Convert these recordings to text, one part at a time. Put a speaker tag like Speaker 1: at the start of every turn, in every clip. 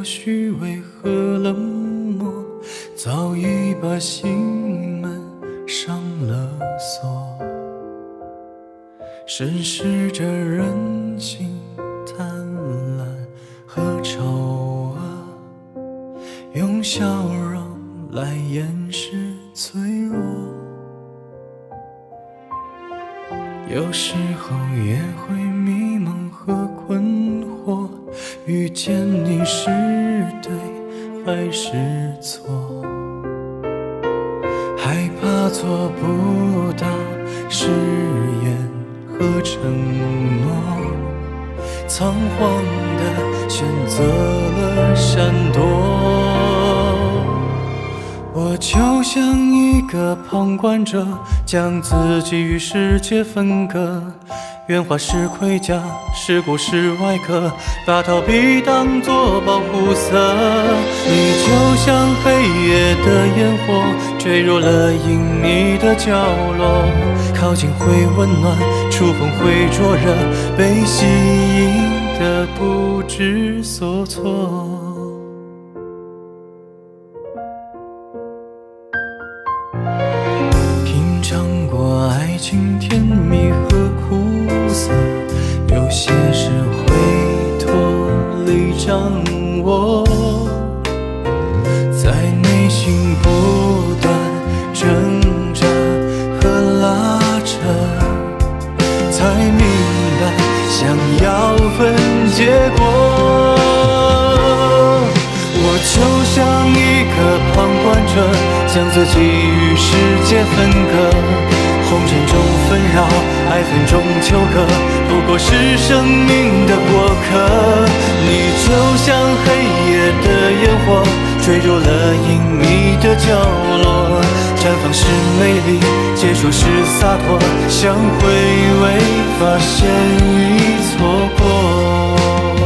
Speaker 1: 虚伪和冷漠，早已把心门上了锁，审视着人性贪婪和丑恶，用笑容来掩饰脆弱。有时候也会迷茫和困惑，遇见你是对还是错，害怕做不到誓言和承诺，仓皇地选择了闪躲。我就像一个旁观者，将自己与世界分割，圆滑是盔甲，世故是外壳，把逃避当作保护色。你就像黑夜的烟火，坠入了隐秘的角落，靠近会温暖，触碰会灼热，被吸引的不知所措。品尝过爱情甜蜜和苦涩，有些事会脱离掌握，在内心不断挣扎和拉扯，才明白想要分结果。我就像一个旁观者，将自己与世界分割，红尘中纷扰，爱恨中纠葛，不过是生命的过客。你就像黑夜的烟火，坠入了隐秘的角落，绽放是美丽，结束是洒脱，想回味发现已错过。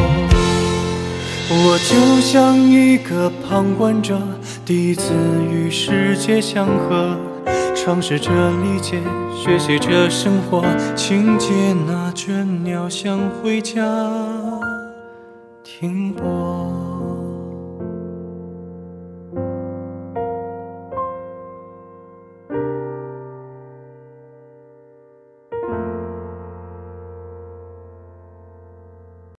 Speaker 1: 我就像一个旁观者，第一次与世界相合，尝试着理解，学习着生活，请接纳着鸟想回家停泊。